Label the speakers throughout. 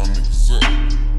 Speaker 1: niggas up.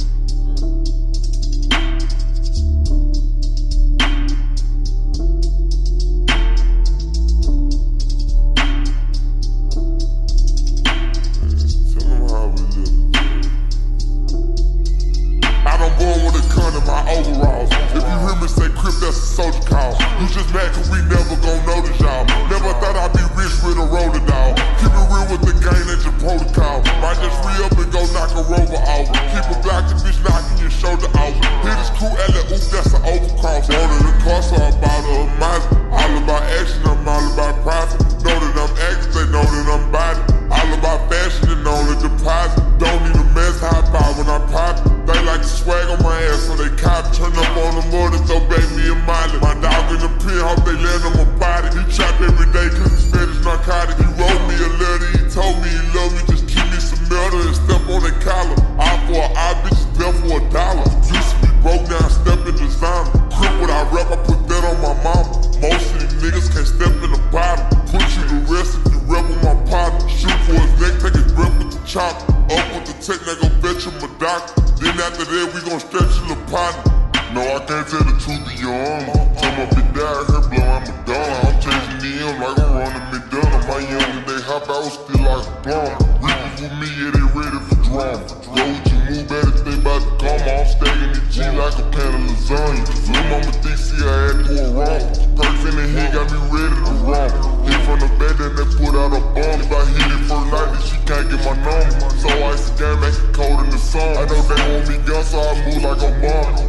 Speaker 2: Overalls. If you hear me say crip, that's a soldier call. You just mad cause we never gon' notice y'all. Never thought I'd be rich with a roller dog. Keep it real with the gang, that's your protocol. Might just re-up and go knock a rover off. Keep a block, the bitch knocking your shoulder off. Hit his crew, alley-oop, that's an overcross. Wanted a car, so I bought her a Mazda. All about action, I'm all about profit. Know that I'm acting, they know that I'm body. All about fashion and only deposit. Don't need a mess, high power when I pop it. They like to swag on my ass, so they cop. Turn up on the motor, so bake me a Miley. My dog in the pen, hope they land on my body. He trap every day cause he spit his narcotic. He wrote me a letter, he told me he love me. Just keep me some metal and step on the collar. Eye for an eye, bitches bell for $1. Used to be broke, now I step in designer. Crip what I rap, I put that on my mama. Most of these niggas can't step in the bottom. Put you to rest if you rep with my partner. Shoot for his neck, take his breath with the chopper. Up with the tech, they gon' bet you my doctor. Then after that, we gon' stretch you the partner. No, I can't tell the truth to your armor. Tell my big dad, her blow, I'm a dollar. I'm chasing the M like I'm running McDonald's. My young and they hop out, still like a plumber. Reapers with me, yeah, they ready for drama. Go with your move, better they bout to come. I'm stacking the G like a pan of lasagna. Lil' mama think see I had to a wrong. Perks in the head got me ready to run. Hit from the bed, then they put out a bomb. If I hit it first night, then she can't get my number. So ice the game, make it cold in the sun. I know they want me gun, so I move like a bomb.